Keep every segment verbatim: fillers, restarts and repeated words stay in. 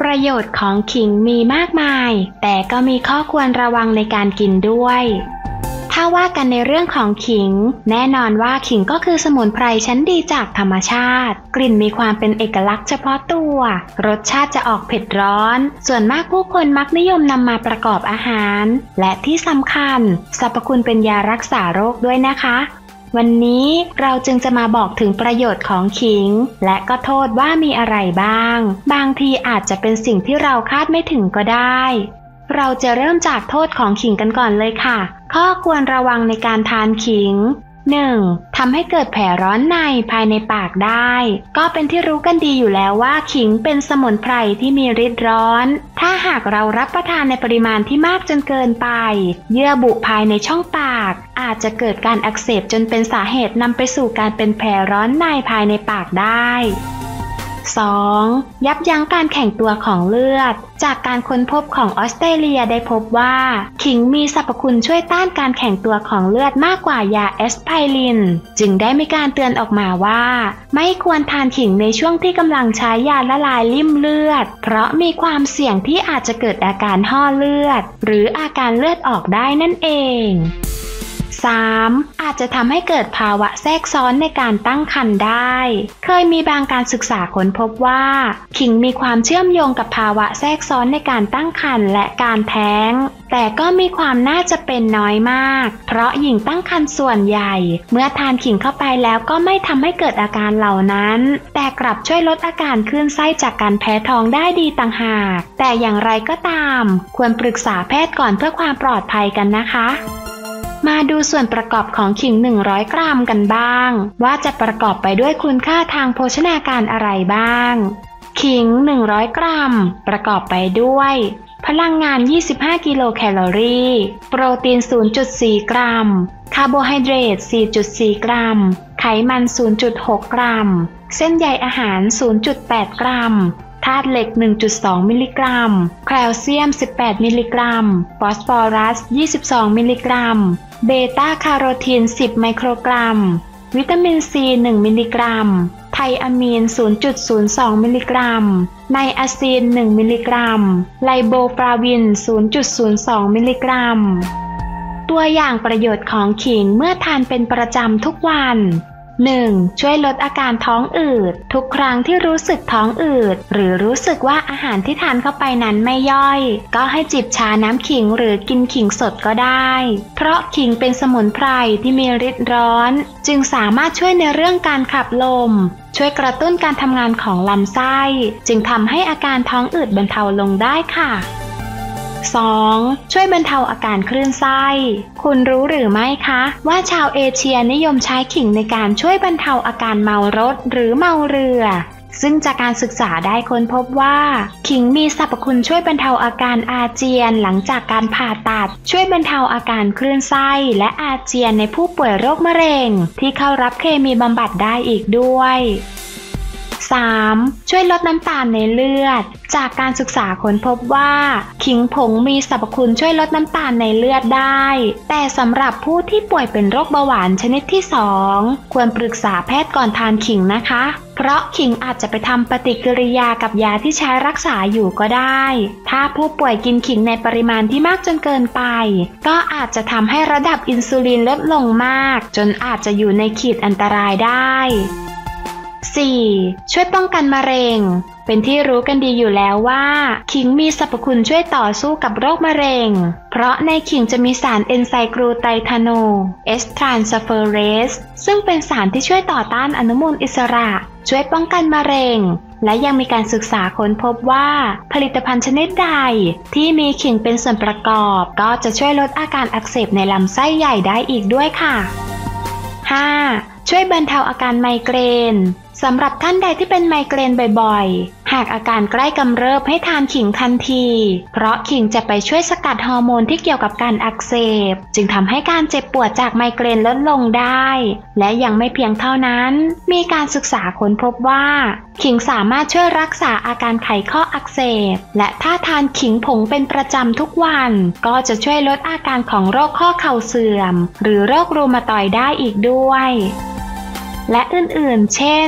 ประโยชน์ของขิงมีมากมายแต่ก็มีข้อควรระวังในการกินด้วยถ้าว่ากันในเรื่องของขิงแน่นอนว่าขิงก็คือสมุนไพรชั้นดีจากธรรมชาติกลิ่นมีความเป็นเอกลักษณ์เฉพาะตัวรสชาติจะออกเผ็ดร้อนส่วนมากผู้คนมักนิยมนำมาประกอบอาหารและที่สำคัญสรรพคุณเป็นยารักษาโรคด้วยนะคะวันนี้เราจึงจะมาบอกถึงประโยชน์ของขิงและก็โทษว่ามีอะไรบ้างบางทีอาจจะเป็นสิ่งที่เราคาดไม่ถึงก็ได้เราจะเริ่มจากโทษของขิงกันก่อนเลยค่ะข้อควรระวังในการทานขิง หนึ่ง. ทำให้เกิดแผลร้อนในภายในปากได้ก็เป็นที่รู้กันดีอยู่แล้วว่าขิงเป็นสมุนไพรที่มีฤทธิ์ร้อนถ้าหากเรารับประทานในปริมาณที่มากจนเกินไปเยื่อบุภายในช่องปากอาจจะเกิดการอักเสบจนเป็นสาเหตุนำไปสู่การเป็นแผลร้อนในภายในปากได้ สอง. ยับยั้งการแข็งตัวของเลือดจากการค้นพบของออสเตรเลียได้พบว่าขิงมีสรรพคุณช่วยต้านการแข็งตัวของเลือดมากกว่ายาแอสไพรินจึงได้มีการเตือนออกมาว่าไม่ควรทานขิงในช่วงที่กำลังใช้ยาละลายลิ่มเลือดเพราะมีความเสี่ยงที่อาจจะเกิดอาการห่อเลือดหรืออาการเลือดออกได้นั่นเอง สาม. อาจจะทำให้เกิดภาวะแทรกซ้อนในการตั้งครรภ์ได้เคยมีบางการศึกษาค้นพบว่าขิงมีความเชื่อมโยงกับภาวะแทรกซ้อนในการตั้งครรภ์และการแท้งแต่ก็มีความน่าจะเป็นน้อยมากเพราะหญิงตั้งครรภ์ส่วนใหญ่เมื่อทานขิงเข้าไปแล้วก็ไม่ทำให้เกิดอาการเหล่านั้นแต่กลับช่วยลดอาการคลื่นไส้จากการแพ้ท้องได้ดีต่างหากแต่อย่างไรก็ตามควรปรึกษาแพทย์ก่อนเพื่อความปลอดภัยกันนะคะมาดูส่วนประกอบของขิงหนึ่งร้อยกรัมกันบ้างว่าจะประกอบไปด้วยคุณค่าทางโภชนาการอะไรบ้างขิงหนึ่งร้อยกรัมประกอบไปด้วยพลังงานยี่สิบห้ากิโลแคลอรี่โปรตีน ศูนย์จุดสี่ กรัมคาร์โบไฮเดรต สี่ จุดสี่ กรัมไขมัน ศูนย์จุดหก กรัมเส้นใยอาหาร ศูนย์จุดแปด กรัมธาตุเหล็ก หนึ่งจุดสอง มิลลิกรัมแคลเซียม สิบแปด มิลลิกรัมฟอสฟอรัส ยี่สิบสอง มิลลิกรัมเบต้าแคโรทีน สิบ ไมโครกรัมวิตามินซี หนึ่ง มิลลิกรัมไทอะมีน ศูนย์จุดศูนย์สอง มิลลิกรัมไนอะซีน หนึ่ง มิลลิกรัมไลโบฟลาวิน ศูนย์จุดศูนย์สอง มิลลิกรัมตัวอย่างประโยชน์ของขิงเมื่อทานเป็นประจำทุกวัน หนึ่ง. ช่วยลดอาการท้องอืดทุกครั้งที่รู้สึกท้องอืดหรือรู้สึกว่าอาหารที่ทานเข้าไปนั้นไม่ย่อยก็ให้จิบชาน้ำขิงหรือกินขิงสดก็ได้เพราะขิงเป็นสมุนไพรที่มีฤทธิ์ร้อนจึงสามารถช่วยในเรื่องการขับลมช่วยกระตุ้นการทำงานของลำไส้จึงทำให้อาการท้องอืดบรรเทาลงได้ค่ะสอง. ช่วยบรรเทาอาการคลื่นไส้คุณรู้หรือไม่คะว่าชาวเอเชียนิยมใช้ขิงในการช่วยบรรเทาอาการเมารถหรือเมาเรือซึ่งจากการศึกษาได้ค้นพบว่าขิงมีสรรพคุณช่วยบรรเทาอาการอาเจียนหลังจากการผ่าตัดช่วยบรรเทาอาการคลื่นไส้และอาเจียนในผู้ป่วยโรคมะเร็งที่เข้ารับเคมีบำบัดได้อีกด้วยสาม. ช่วยลดน้ำตาลในเลือดจากการศึกษาค้นพบว่าขิงผงมีสรรพคุณช่วยลดน้ำตาลในเลือดได้แต่สำหรับผู้ที่ป่วยเป็นโรคเบาหวานชนิดที่สองควรปรึกษาแพทย์ก่อนทานขิงนะคะเพราะขิงอาจจะไปทำปฏิกิริยากับยาที่ใช้รักษาอยู่ก็ได้ถ้าผู้ป่วยกินขิงในปริมาณที่มากจนเกินไปก็อาจจะทำให้ระดับอินซูลินลดลงมากจนอาจจะอยู่ในขีดอันตรายได้สี่. ช่วยป้องกันมะเร็งเป็นที่รู้กันดีอยู่แล้วว่าขิงมีสรรพคุณช่วยต่อสู้กับโรคมะเร็งเพราะในขิงจะมีสารเอนไซม์กลูไตทาโนเอสทรานสเฟอเรสซึ่งเป็นสารที่ช่วยต่อต้านอนุมูลอิสระช่วยป้องกันมะเร็งและยังมีการศึกษาค้นพบว่าผลิตภัณฑ์ชนิดใดที่มีขิงเป็นส่วนประกอบก็จะช่วยลดอาการอักเสบในลำไส้ใหญ่ได้อีกด้วยค่ะ ห้า. ช่วยบรรเทาอาการไมเกรนสำหรับท่านใดที่เป็นไมเกรนบ่อยๆหากอาการใกล้กำเริบให้ทานขิงทันทีเพราะขิงจะไปช่วยสกัดฮอร์โมนที่เกี่ยวกับการอักเสบจึงทำให้การเจ็บปวดจากไมเกรนลดลงได้และยังไม่เพียงเท่านั้นมีการศึกษาค้นพบว่าขิงสามารถช่วยรักษาอาการไขข้ออักเสบและถ้าทานขิงผงเป็นประจำทุกวันก็จะช่วยลดอาการของโรคข้อเข่าเสื่อมหรือโรครูมาตอยด์ได้อีกด้วยและอื่นๆเช่น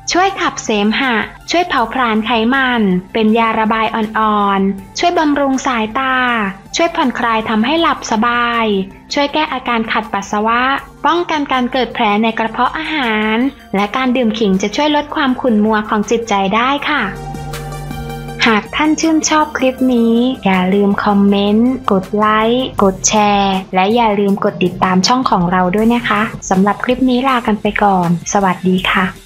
ช่วยขับเสมหะช่วยเผาผลาญไขมันเป็นยาระบายอ่อนๆช่วยบำรุงสายตาช่วยผ่อนคลายทำให้หลับสบายช่วยแก้อาการขัดปัสสาวะป้องกันการเกิดแผลในกระเพาะอาหารและการดื่มขิงจะช่วยลดความขุ่นมัวของจิตใจได้ค่ะหากท่านชื่นชอบคลิปนี้อย่าลืมคอมเมนต์กดไลค์กดแชร์และอย่าลืมกดติดตามช่องของเราด้วยนะคะสำหรับคลิปนี้ลากันไปก่อนสวัสดีค่ะ